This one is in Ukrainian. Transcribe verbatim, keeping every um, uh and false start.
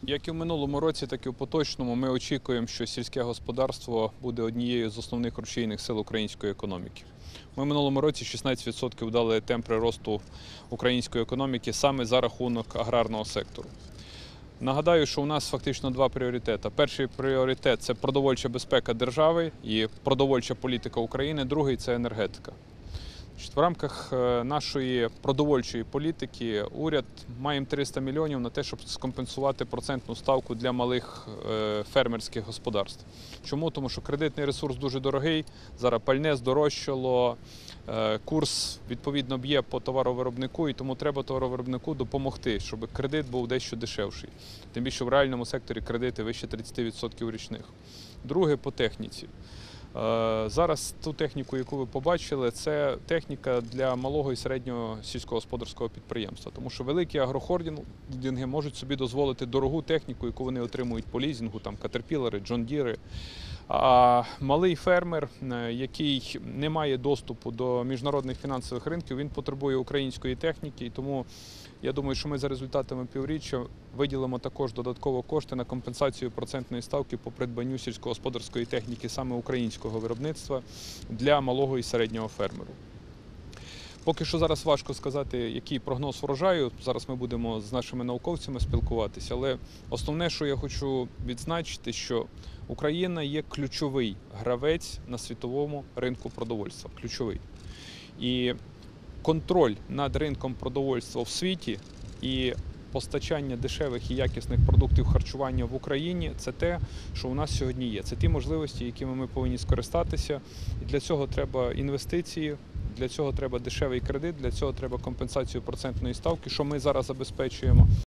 Як і в минулому році, так і в поточному ми очікуємо, що сільське господарство буде однією з основних рушійних сил української економіки. Ми в минулому році шістнадцять відсотків дали темпи росту української економіки саме за рахунок аграрного сектору. Нагадаю, що у нас фактично два пріоритети. Перший пріоритет – це продовольча безпека держави і продовольча політика України, другий – це енергетика. В рамках нашої продовольчої політики уряд має триста мільйонів на те, щоб скомпенсувати процентну ставку для малих фермерських господарств. Чому? Тому що кредитний ресурс дуже дорогий, зараз пальне здорожчало, курс відповідно б'є по товаровиробнику, і тому треба товаровиробнику допомогти, щоб кредит був дещо дешевший. Тим більше в реальному секторі кредити вище тридцять відсотків річних. Друге – по техніці. Зараз ту техніку, яку ви побачили, це техніка для малого і середнього сільськогосподарського підприємства. Тому що великі агрохолдинги можуть собі дозволити дорогу техніку, яку вони отримують по лізингу, там катерпілери, джондіри. А малий фермер, який не має доступу до міжнародних фінансових ринків, він потребує української техніки. І тому я думаю, що ми за результатами півріччя виділимо також додатково кошти на компенсацію процентної ставки по придбанню сільськогосподарської техніки саме українського виробництва для малого і середнього фермеру. Поки що зараз важко сказати, який прогноз врожаю. Зараз ми будемо з нашими науковцями спілкуватися. Але основне, що я хочу відзначити, що Україна є ключовий гравець на світовому ринку продовольства. Ключовий. І контроль над ринком продовольства в світі і постачання дешевих і якісних продуктів харчування в Україні – це те, що у нас сьогодні є. Це ті можливості, якими ми повинні скористатися. І для цього треба інвестиції, для цього треба дешевий кредит, для цього треба компенсацію процентної ставки, що ми зараз забезпечуємо.